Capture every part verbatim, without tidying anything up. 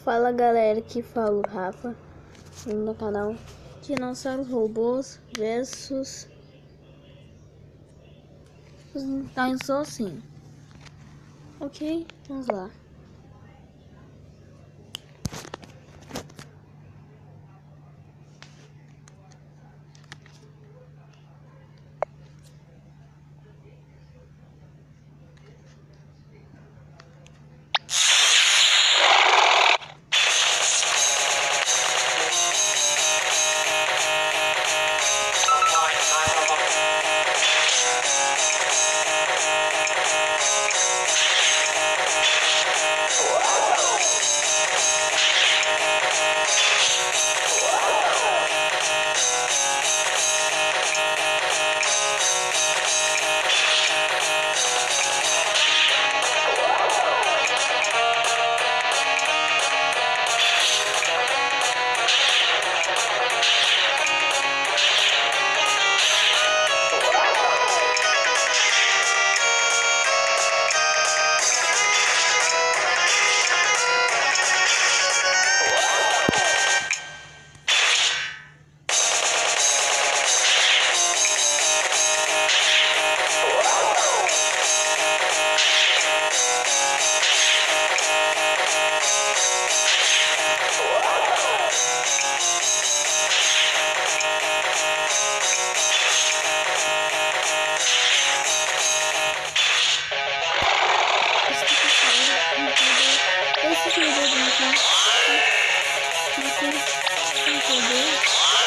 Fala galera, que fala o Rafa no canal Dinossauros Robôs versus os dinossauros sim. Ok, vamos lá. Esse jogo de matar sem poder.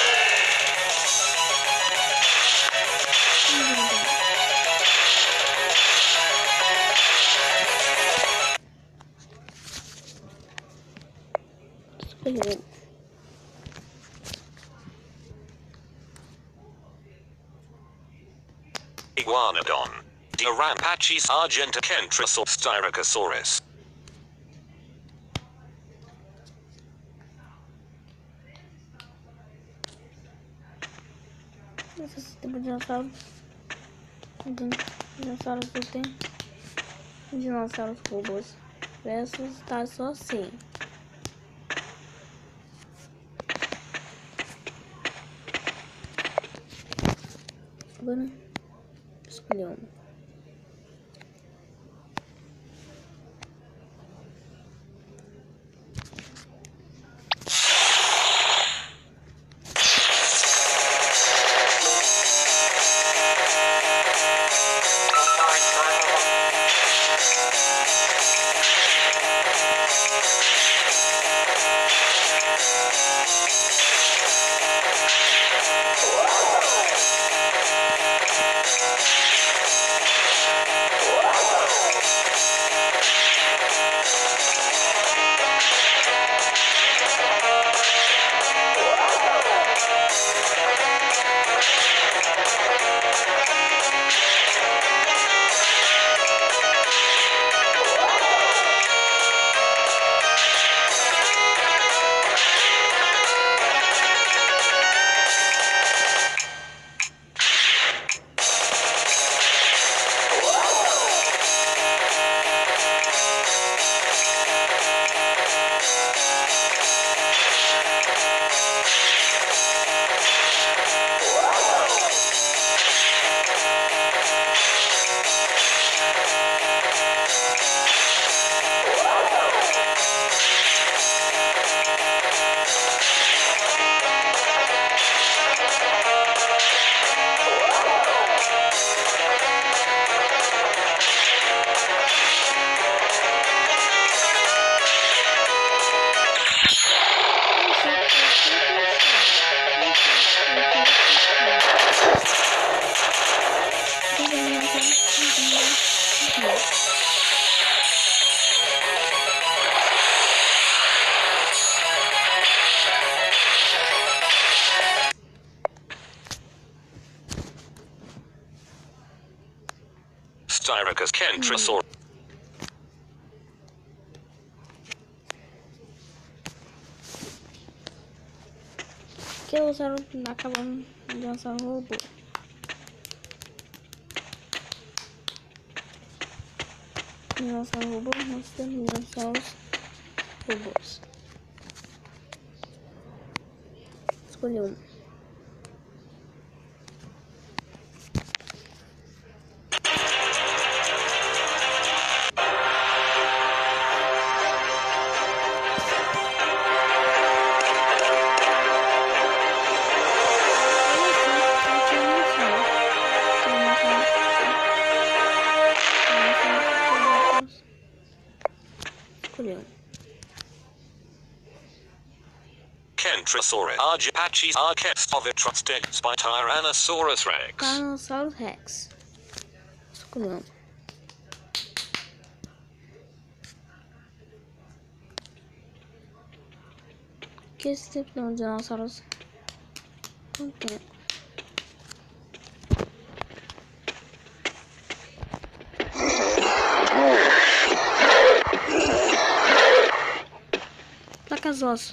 Super Iguanodon, Dirampachys argentacentrosaurus styracosaurus. Esse tipo de dinossauro. Dinossauros que tem. Dinossauros robôs versus tá só sem. Agora escolher um. Styracosaurus. Que usaram acabando de lançar um robô. Lançar um robô, nós temos dinossauros robôs. Escolhi um. Kentrosaurus. Argipachis Archaeopteryx by Tyrannosaurus Rex. Tyrannosaurus Rex. Escolhi um. Que esse tipo de dinossauros não tem. Placas ossos.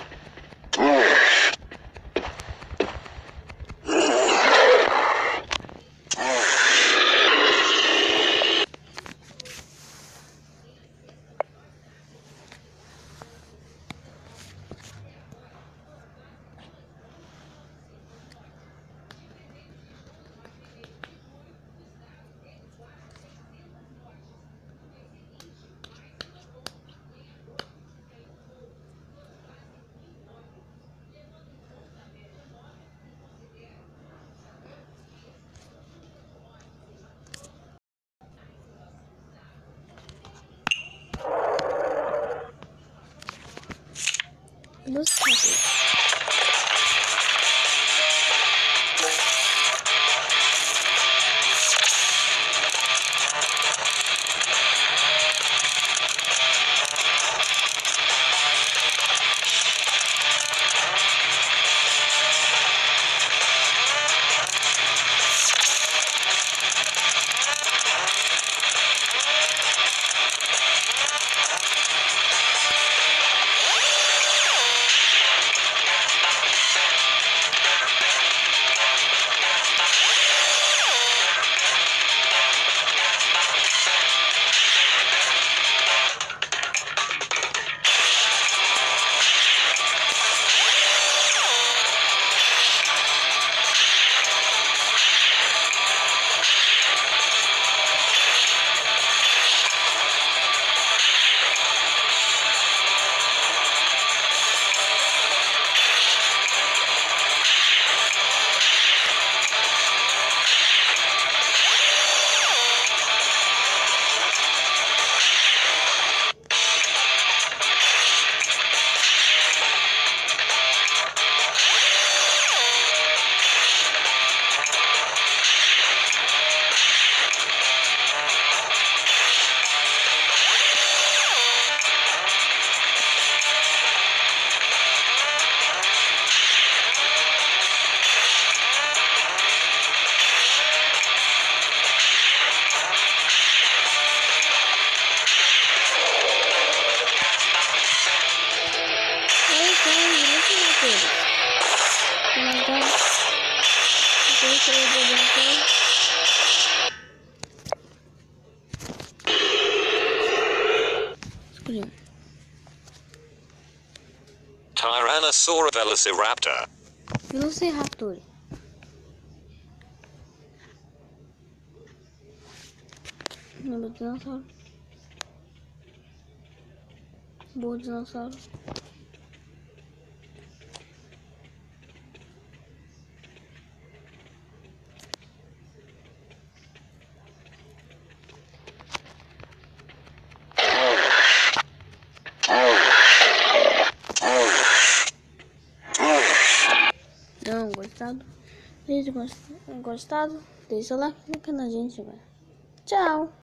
Velociraptor. Tyrannosaurus Velociraptor. Velociraptor. Lembra do dinossauro? Boa dinossauro. Não gostado? Vídeo gostado? Deixa o like no canal, gente. Tchau!